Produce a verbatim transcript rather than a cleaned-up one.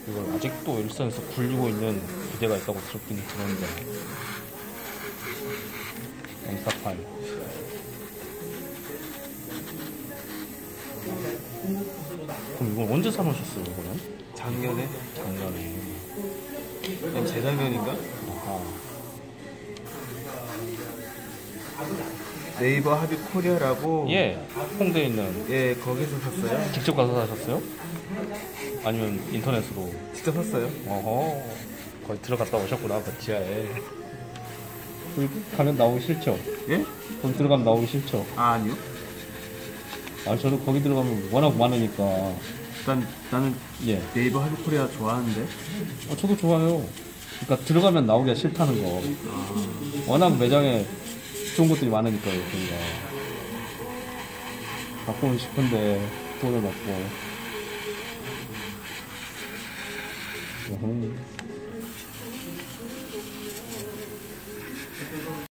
이걸 아직도 일선에서 굴리고 있는 부대가 있다고 들었긴 들었는데. 엠사팔. 그럼 이건 언제 사놓으셨어요, 이거는? 작년에? 작년에. 아니 재작년인가? 아하. 네이버 합의 코리아라고. 예, 홍대에 있는. 예, 거기서 샀어요. 직접 가서 사셨어요? 아니면 인터넷으로? 직접 샀어요. 어허, 거기 들어갔다 오셨구나, 그 지하에. 거기 가면 나오기 싫죠? 예? 거기 들어가면 나오기 싫죠? 아, 아니요. 아, 저도 거기 들어가면 워낙 많으니까. 난, 나는 예. 네이버 합의 코리아 좋아하는데. 아, 저도 좋아요. 그러니까 들어가면 나오기가 싫다는 거. 아, 워낙 매장에 좋은 것들이 많으니까요, 그러니까. 갖고는 싶은데, 돈을 받고. 음.